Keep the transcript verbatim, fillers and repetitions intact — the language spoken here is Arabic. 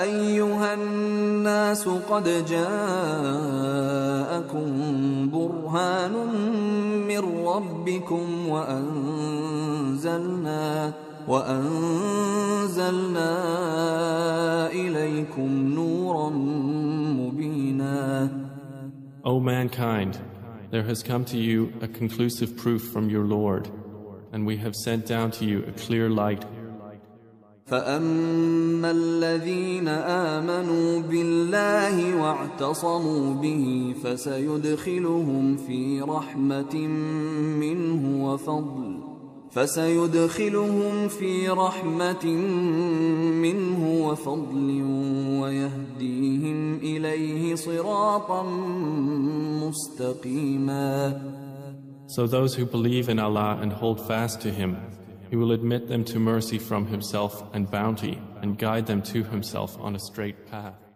أيها الناس قد جاءكم برهان من ربكم وأنزلنا وأنزلنا إليكم نورا مبينا. O mankind, there has come to you a conclusive proof from your Lord, and we have sent down to you a clear light. فأما الذين آمنوا بالله واعتصموا به فسيدخلهم في رحمة منه وفضل فسيدخلهم في رحمة منه وفضل ويهديهم إليه صراطا مستقيما. So those who believe in Allah and hold fast to Him, He will admit them to mercy from Himself and bounty and guide them to Himself on a straight path.